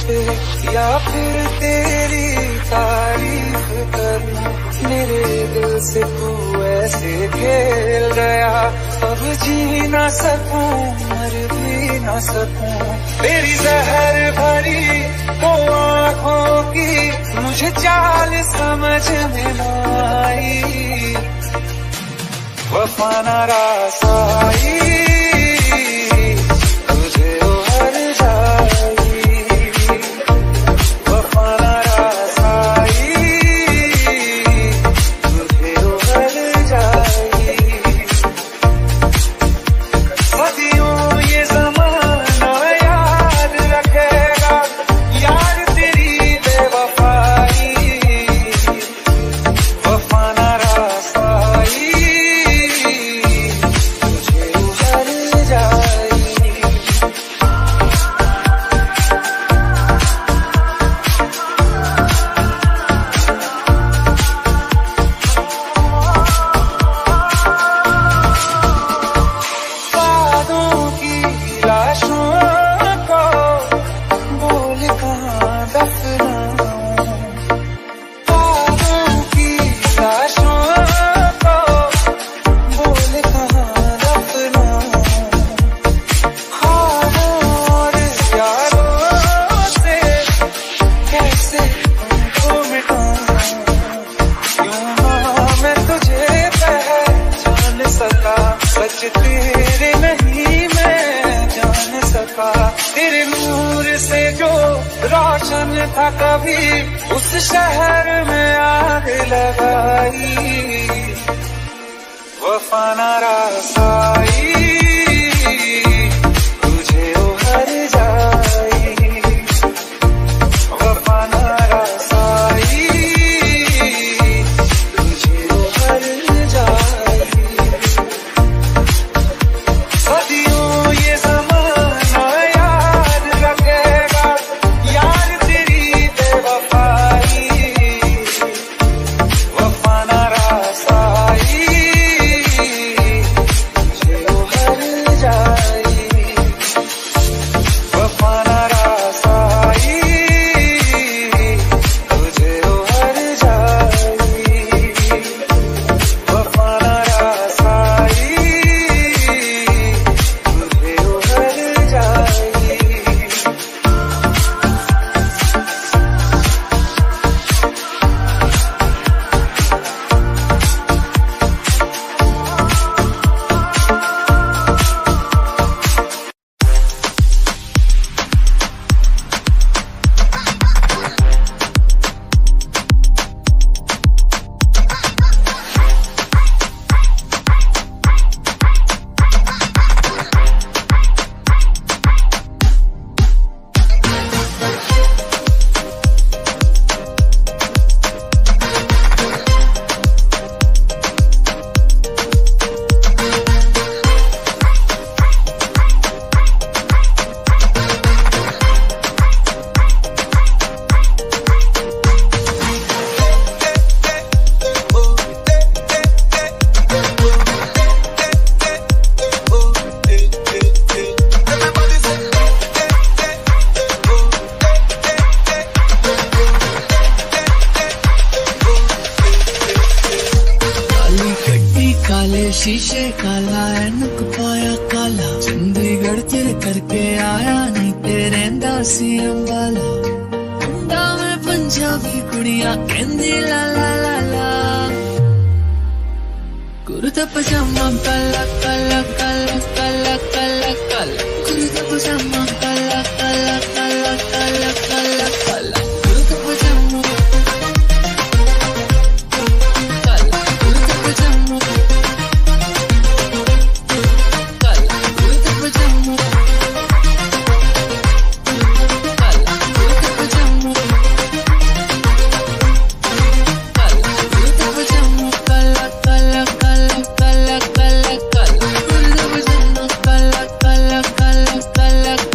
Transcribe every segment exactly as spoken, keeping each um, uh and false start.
पे या फिर तेरी तारीफ करूं। मेरे दिल से तू ऐसे खेल गया, अब जी ना सकूं मर भी ना सकूं। तेरी जहर भरी वो आँखों की मुझे चाल समझ में न आई, वफा ना रास आई तुझे उभर जाई, वफा ना रास आई तुझे उभर जाई। सदियों ये ज़माना याद रखेगा यार तेरी बेवफाई, वफा ना रास आई तुझे उभर जाई। बादों की लाशों को बोल कहाँ दफनाऊं, बादों की लाशों को बोल कहाँ दफनाऊं। ख्वाबों और यारों से कैसे तुमको मिटाऊं, क्यों ना मैं तुझे पहचान सका, सच तेरे नहीं मैं जान सका। तेरे नूर से जो रोशन था कभी उस शहर में आग लगाई, वफा ना रास आई तुझे उभर जाई, वफा ना रास आई तुझे उभर जाई। सदियों ये ज़माना याद रखेगा यार तेरी बेवफाई, वफा ना रास आई तुझे उभर जाई, वफा ना रास आई तुझे उभर जाई, वफा ना रास आई तुझे उभर जाई। काली गड्डी काले शीशे काला ऐनक पाया काला, चंडीगढ़ तेरे करके आया नहीं तेरे दासी अंबाला। मुंडा में पंजाबी कुड़िया कहंदी ला ला ला ला, कुर्ता पजामा काला काला काला काला काला काला, कुर्ता पजामा काला काला काला काला काला काला, कुर्ता पजामा काला, कुर्ता पजामा काला, कुर्ता पजामा काला, कुर्ता पजामा काला, कुर्ता पजामा काला काला काला काला काला काला, कुर्ता पजामा काला काला काला काला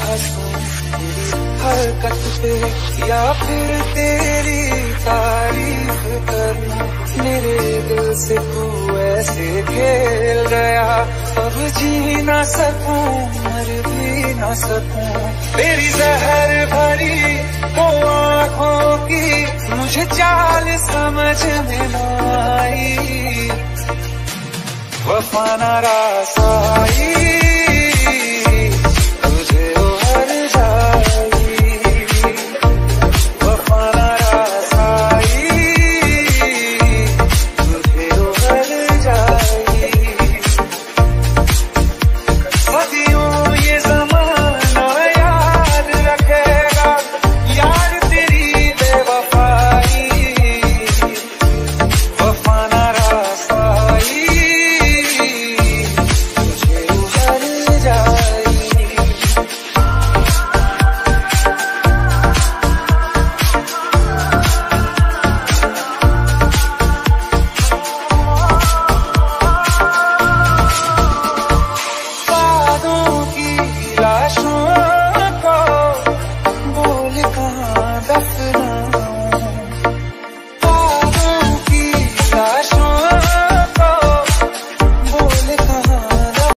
हंसूं तेरी हरकत पे या फिर तेरी तारीफ करूं। मेरे दिल से तू ऐसे खेल गया, अब जी ना सकूं मर भी ना सकूं। तेरी जहर भरी वो आँखों की मुझे चाल समझ में ना आई, वफा ना रास आई।